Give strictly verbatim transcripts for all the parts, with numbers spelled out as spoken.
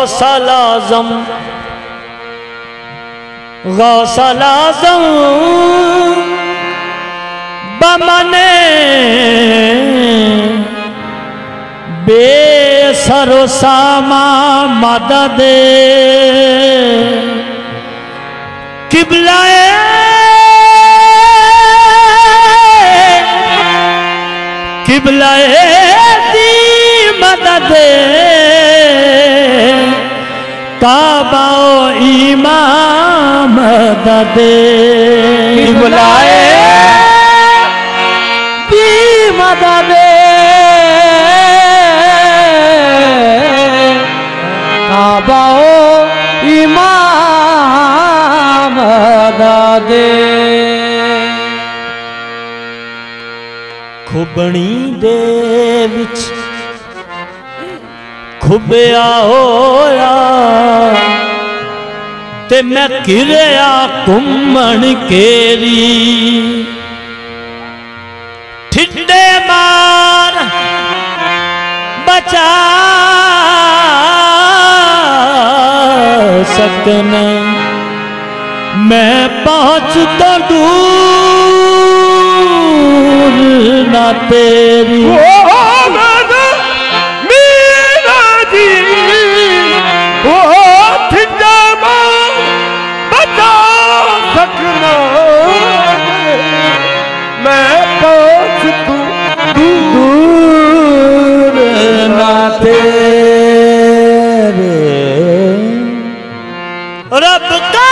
गौसल आज़म गौसल आज़म बमने बेसरो सामा मदद किबलाए किबलाए दी मदद काबाओ इमाम मदद किबलाए दी मदद काबाओ इमाम मदद खुबणी दे विच खुबिया होया ते मैं घिरिया घुमण केरी ठिंडे मार बचा सकना मैं पहुंच तो दूर ना तेरी मैं पहुंच तू दूर ना तेरे रब का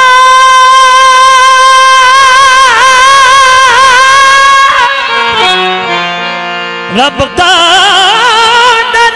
रब का दर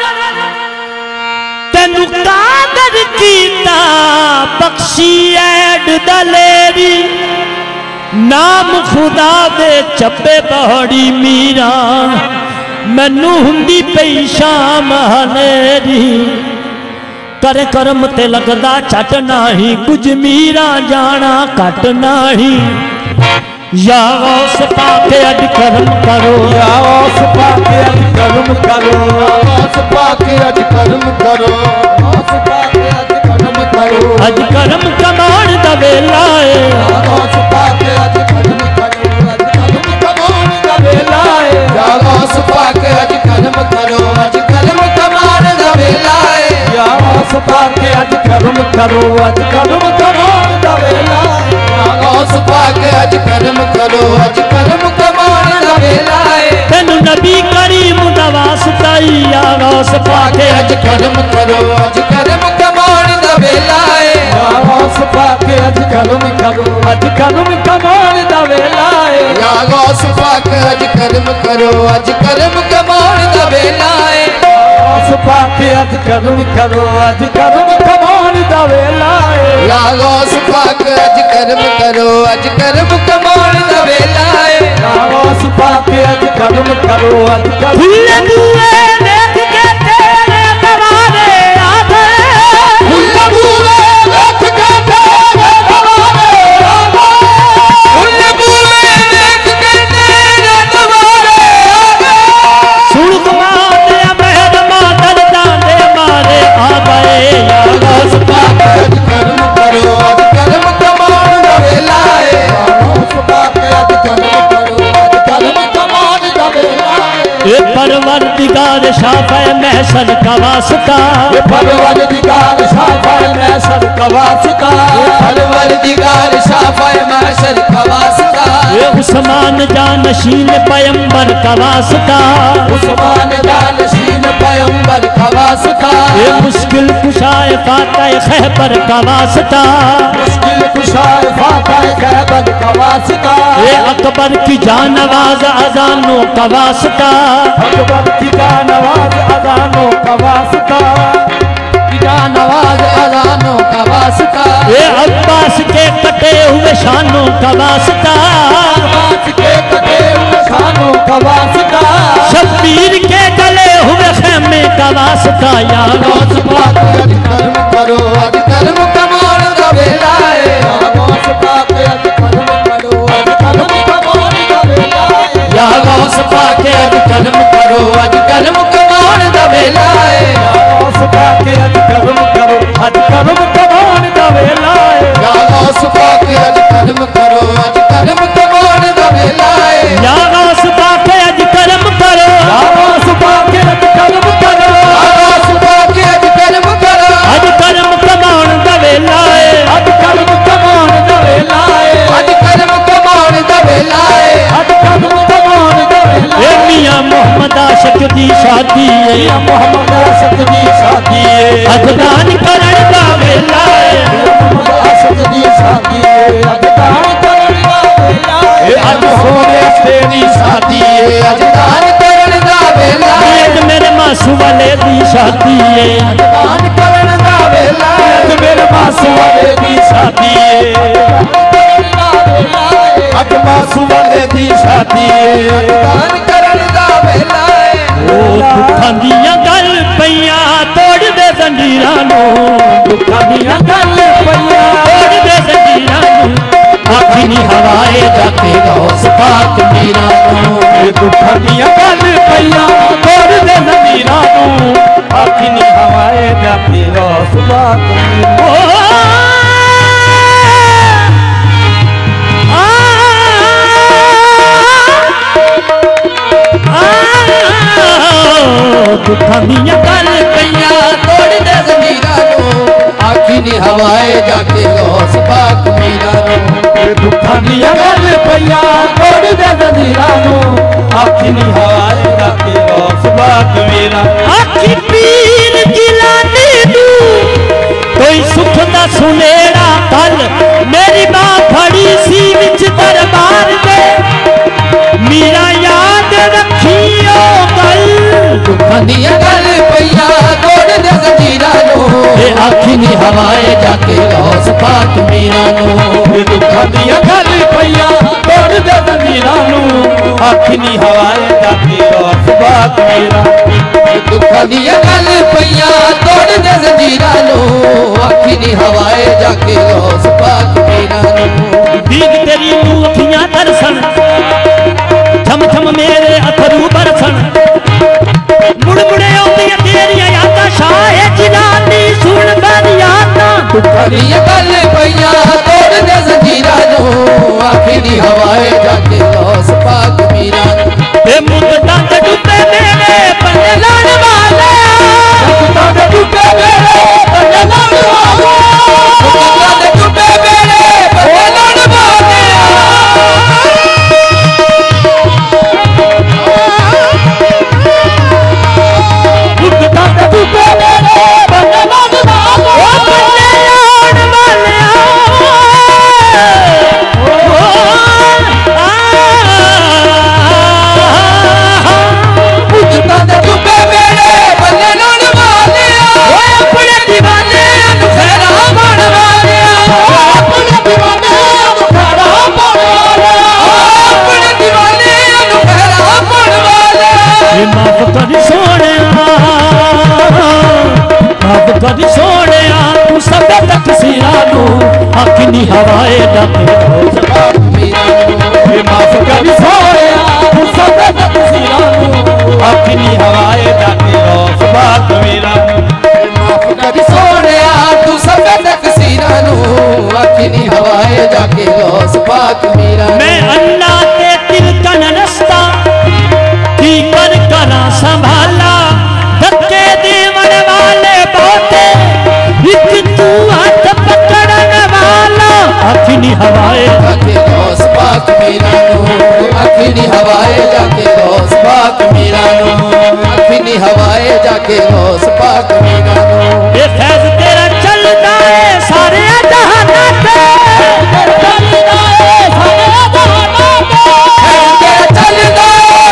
तेनू कादर कीता बख्शी ऐड दलेरी नाम खुदा दे चप्पे पहाड़ी मीरा मैनू हुंदी पई शाम हनेरी करे करम ते लगदा छट नाही कुछ मीरा जाना कट नाही या गौस पाके अज करम करो या गौस पाके अज करम करो गौस पाके अज करम करो गौस पाके अज करम करो अज करम कमान दा वेला है गौस पाके अज करम करो अज करम कमान दा वेला है या गौस पाके अज करम करो अज करम कमान दा वेला है या गौस पाके अज करम करो अज करम कमान दा वेला है या गौस पाके अज करम करो अज करम कमान दा वेला है तेनू नबी करीम दा वास्ता या गौस पाके अज करम करो अज करम कमान दा वेला है या गौस पाके अज करम करो अज करम कमान दा वेला है या गौस पाके अज करम करो अज करम कमान दा वेला है गौस पाके अज करम करो अज करम कमान दा वेला है या गौस पाके अज करम करो अज करम कमान दा वेला है या गौस पाके अज करम करो अज करम देख के तेरे दरबारे आधे देख के तेरे दरबारे आधे देख के तेरे दरबारे आधे सुन कमाने मेहर मादर जाने मारे आ गए या गौस पाके अज करम करो अज करम कमान दा वेला है गौस पाके अज करम करो अज करम कमान दा वेला है ये परवरदिगार शाफे महसन का वास्ता ये परवरदिगार शाफे महसन का वास्ता ये परवरदिगार शाफे महसन का वास्ता ये उस्मान जानशीन पैगंबर का वास्ता उस्मान जानशीन पैगंबर का वास्ता ये मुश्किल कुशाए फातह खैबर का वास्ता मुश्किल कुशाए फातह खैबर का वास्ता ये अकबर की जानवाज अजानों का वास्ता अकबर की जानवाज अजानों का वास्ता की जानवाज अजानों का वास्ता ये अब्बास के कटे हुए शानों का वास्ता अब्बास के कटे हुए शानों का वास्ता शब्बीर के गले हुए खेमे का वास्ता या गौस पाके अज कर्म करो अज कर्म कमान दा वेला है गौस पाके अज कर्म करो अज कर्म कमान दा वेला है या गौस पाके अज कर्म करो अज कर्म कमान दा वेला है गौस पाके अज कर्म करो अज शादी है मोहम्मद आशिक दी शादी है अजदान करण दा वेला है मोहम्मद आशिक दी शादी है अजदान करण दा वेला है अज सोने तेरी शादी है अजदान करण दा वेला है अज मेरे मासू वाले दी शादी है अजदान करण दा वेला है अज मेरे मासू वाले दी शादी है अज मासू वाले दी शादी है अजदान करण दा वेला है ओ दुखां दियां गल पईयां तोड़ दे जंजीरां नूं दुखां दियां गल पईयां तोड़ दे जंजीरां नूं आखी नी हवाए जाके गौस पाक मीरा नूं दुखां दियां गल पईयां तोड़ दे जंजीरां नूं आखी नी हवाए जाके गौस पाक मीरा दुखां दियां गल पईयां तोड़ दे जंजीरां नूं आखी नी हवाए जाके गौस पाक मीरा नूं दुखां दियां गल पईयां तोड़ दे जंजीरां नूं आखी नी हवाए जाके गौस पाक मीरा आखी पीर गिलानी नू कोई सुख दा सुनेड़ा कल मेरी मां खड़ी सी विच दरबार दे मीरा याद रखियो गल दुखां दियां गल पईयां तोड़ दे जंजीरां नूं आखी नी हवाए जाके गौस पाक मीरा नूं दुखां दियां गल पईयां तोड़ दे जंजीरां नूं आखी नी हवाए जाके गौस पाक मीरा दुखां दियां गल पईयां तोड़ दे जंजीरां नूं आखी नी हवाए जाके गौस पाक मीरा नूं दीद तेरी तू अखियां दर्शन छम छम मेरे अथरू बरसन मुड़ मुड़े आउंदियां तेरियां यादां शाह जिलानी सुन मेरी यादां दुखां दियां गल पईयां तोड़ दे जंजीरां नूं आखी नी हवाए जाके गौस पाक मीरा ते मुद्दां ते डुबे मेरे पल्ले लाण वाले मुद्दां ते डुबे मेरे पल्ले लाण वाले मुद्दां ते डुबे मेरे पल्ले लाण वाले मुद्दां ते डुबे मेरे पल्ले लाण वाले ओ पल्ले लाण वाले ओ आ मुद्दां ते डुबे मेरे पल्ले लाण वाले ओ अपने दीवाने नु खैरा बण वाले अपने दीवाने नु खैरा बण वाले अपने दीवाने नु खैरा बण वाले ये माफ कर सोनिया माफ कर सोनिया तू सब तक सिरा नू आखी नी हवाए जाके गौस पाक मीरा ये माफ कर सोया तू सब तक सिरा नूं आखी नी हवाए जाके गौस पाक मीरा माफ कर सोया तू सब तक सिरा नूं आखी नी हवाए जाके गौस पाक मीरा मैं अल्लाह ते तिलकन रस्ता की कर करा संभाला धक्के देवन वाले बहुते एक तू हाथ पकड़न वाला आखी नी हवाए जाके गौस पाक मीरा नूं आखी नी हवाए जाके गौस पाक मीरा नूं आखी नी हवाए जाके गौस पाक मीरा नूं ये फैज तेरा चलता है सारे जहानां ते चलदा है सारे जहानां ते चलदा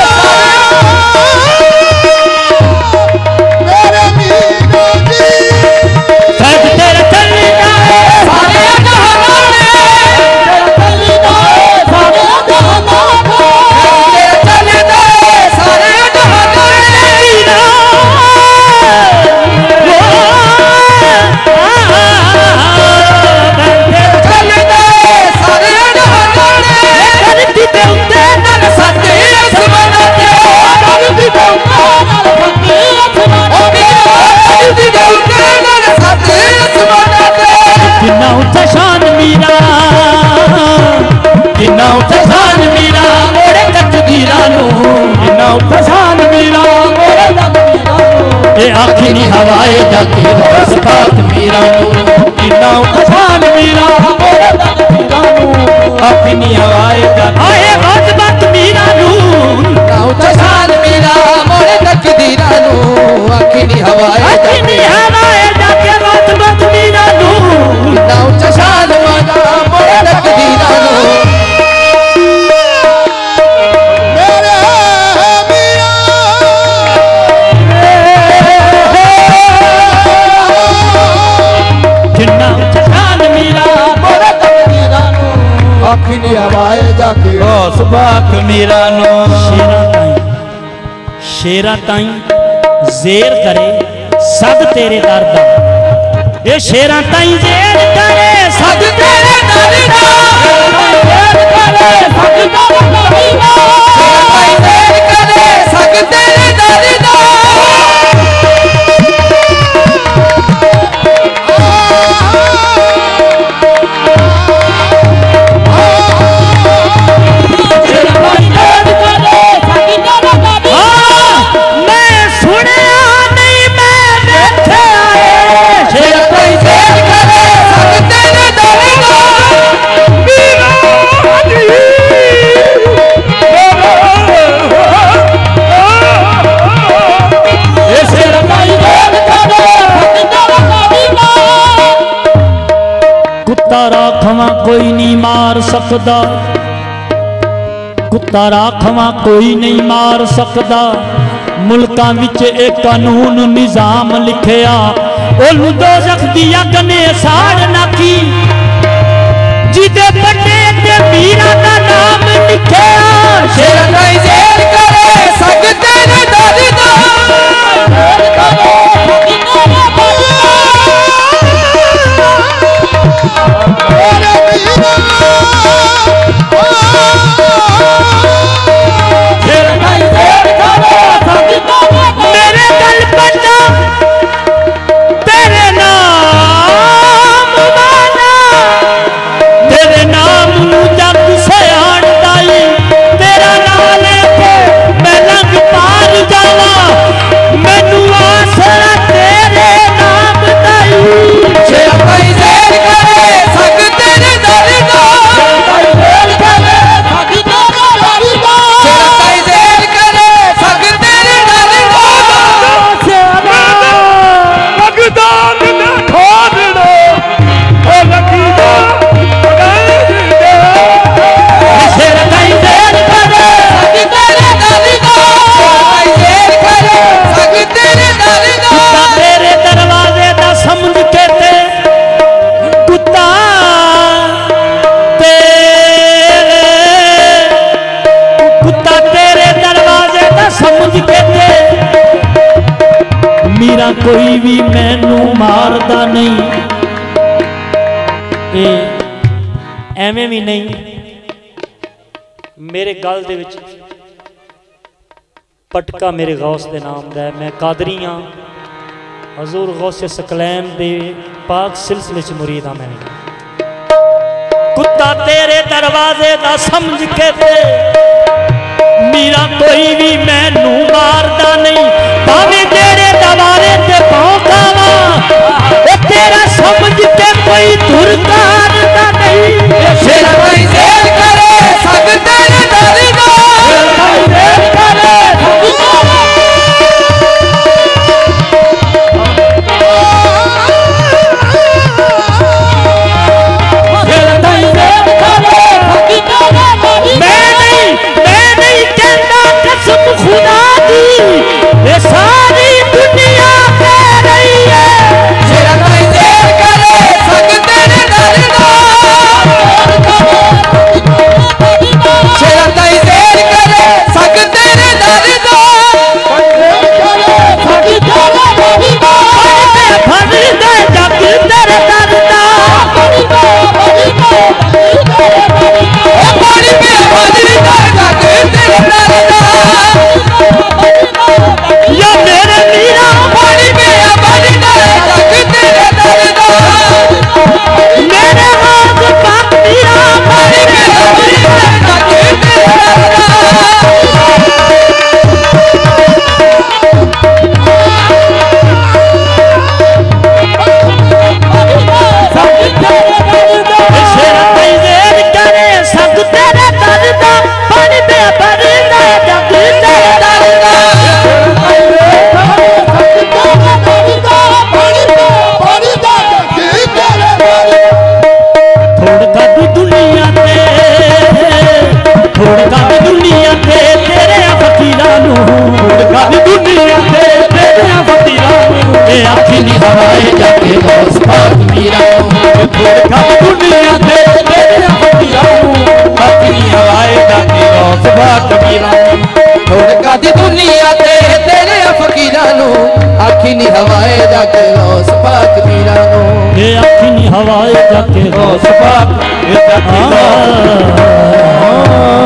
मेरे मीरा जी फैज तेरा चलता है सारे जहानां में चलदा है सारे जहानां में चलदा है सारे जहानां में मीरा आखी नी हवाए जाके गौस पाक मीरा नूं किन्ना पछान मीरा मोरे तक मीरा नूं आखी नी हवाए जाके आए बात बात मीरा नूं किन्ना पछान मीरा मोरे तक दीरा नूं हवाए जाके गौस पाक मीरा नो शेरा ताई शेरा ताई जेर करे सद तेरे दर दा ये शेरा ताई जेर करे सद तेरे दर दा राखवा कोई नहीं मार सकता कुत्ता राखवा कोई नहीं मार सकता मुल्कां विच एक कानून निजाम लिखिया ओनू दोज़ख दी अग ने साड़ नाकी जिदे बड़े ते मीरा दा नाम लिखिया शेर ताई जेर करे सकते ने दादी दा मेरे गल पटा तेरे नाम वाला तेरे नाम नू जग सयाणदा तेरा नाम लेके मैं लंघ पार जावा मैनू आसरा तेरे नाम दाई शेर ताई जेर करे सकते ने दादी दा शेर ताई जेर करे सकते ने दादी दा भगदान ने खोदना ओ लकीदा शेर ताई जेर करे सकते ने दादी दा शेर ताई जेर करे सकते ने दादी दा कुत्ता तेरे दरवाजे दा समझ के ते कुत्ता तेरे कुत्ता तेरे दरवाजे दा समझ के ते मीरा कोई भी मैनू मारदा नहीं ए एवें भी नहीं मेरे गल दे विच पटका मेरे गौस दे नाम दा है मैं कादरी हाँ हजूर गौसे सकलैन दे पाक सिलसिले च मुरीद हाँ मैंने कुत्ता तेरे दरवाजे दा समझ के ते मीरा कोई भी मैनू मारदा नहीं भावें तेरे दवारे ते भौंकावा ओ तेरा समझ के कोई दुरकार दा नहीं शेर ताई जेर करे सकते ने दादी दा शेर ताई जेर करे मैं नहीं मैं नहीं कहता कसम खुदा दी ये सारी दुनिया कह रही है शेर ताई जेर करे सकते ने दादी दा शेर ताई जेर करे सकते ने दादी दा भर दे जग तेरे दर दा पानी पे हाजिरी दा जग तेरे दर दा या मेरे मीरा पानी पे हाजिरी दा जग तेरे दर दा मेरे हाथ पाक मीरा पानी पे हाजिरी दा जग तेरे दर दा शेर ताई जेर करे सब तेरे दर दा पानी पे भर दे जग तेरे दर दा थोड़ कद दुनिया ते थोड़ कद दुनिया ते तेरे फकीरां नू थोड़ कद दुनिया ते तेरे फकीरां नू ए आखी नी हवाए जाके गौस पाक मीरा थोड़ कद दुनिया ते तेरे फकीरां नू गौस पाक मीरा थोड़ कादी दुनिया ते तेरे फकीरां नू आखी नी हवाए जाके गौस पाक मीरा नू ये आखी नी हवाए जाके गौस पाक ये जाके